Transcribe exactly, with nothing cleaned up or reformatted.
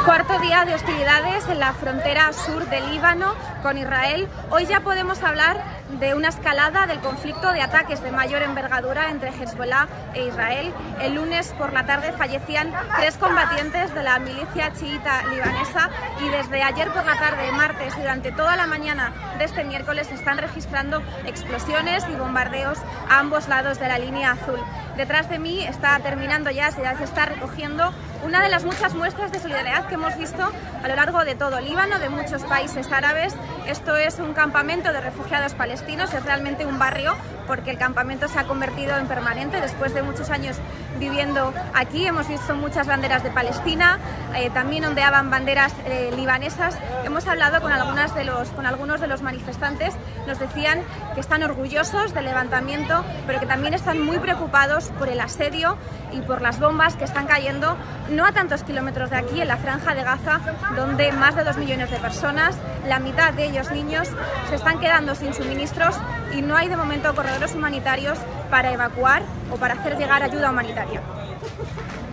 Cuarto día de hostilidades en la frontera sur del Líbano con Israel. Hoy ya podemos hablar de una escalada del conflicto, de ataques de mayor envergadura entre Hezbollah e Israel. El lunes por la tarde fallecían tres combatientes de la milicia chiita libanesa y desde ayer por la tarde, martes, y durante toda la mañana de este miércoles se están registrando explosiones y bombardeos a ambos lados de la línea azul. Detrás de mí está terminando ya, se está recogiendo una de las muchas muestras de solidaridad que hemos visto a lo largo de todo Líbano, de muchos países árabes. Esto es un campamento de refugiados palestinos, es realmente un barrio porque el campamento se ha convertido en permanente después de muchos años viviendo aquí. Hemos visto muchas banderas de Palestina, eh, también ondeaban banderas eh, libanesas. Hemos hablado con, algunas de los, con algunos de los manifestantes, nos decían que están orgullosos del levantamiento, pero que también están muy preocupados por el asedio y por las bombas que están cayendo no a tantos kilómetros de aquí, en la franja de Gaza, donde más de dos millones de personas, la mitad de ellos niños, se están quedando sin suministros y no hay de momento corredores humanitarios para evacuar o para hacer llegar ayuda humanitaria.